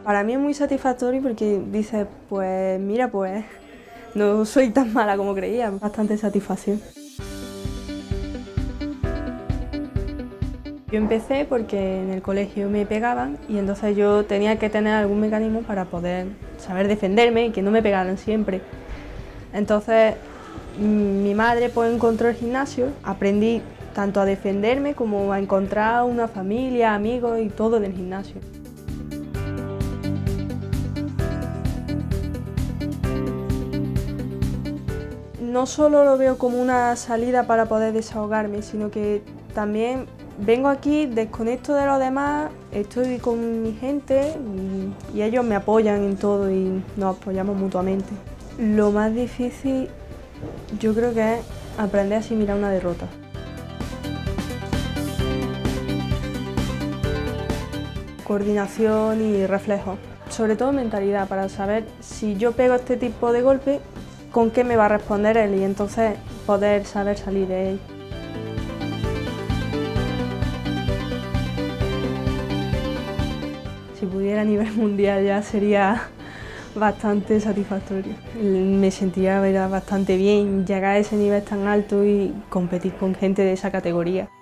Para mí es muy satisfactorio porque dices, pues mira, pues no soy tan mala como creía, bastante satisfacción. Yo empecé porque en el colegio me pegaban y entonces yo tenía que tener algún mecanismo para poder saber defenderme y que no me pegaran siempre. Entonces mi madre pues encontró el gimnasio, aprendí tanto a defenderme como a encontrar una familia, amigos y todo en el gimnasio. No solo lo veo como una salida para poder desahogarme, sino que también vengo aquí, desconecto de los demás, estoy con mi gente y ellos me apoyan en todo y nos apoyamos mutuamente. Lo más difícil yo creo que es aprender a asimilar una derrota. Coordinación y reflejo, sobre todo mentalidad, para saber si yo pego este tipo de golpe, con qué me va a responder él y entonces poder saber salir de él. Si pudiera a nivel mundial ya sería bastante satisfactorio. Me sentiría bastante bien llegar a ese nivel tan alto y competir con gente de esa categoría.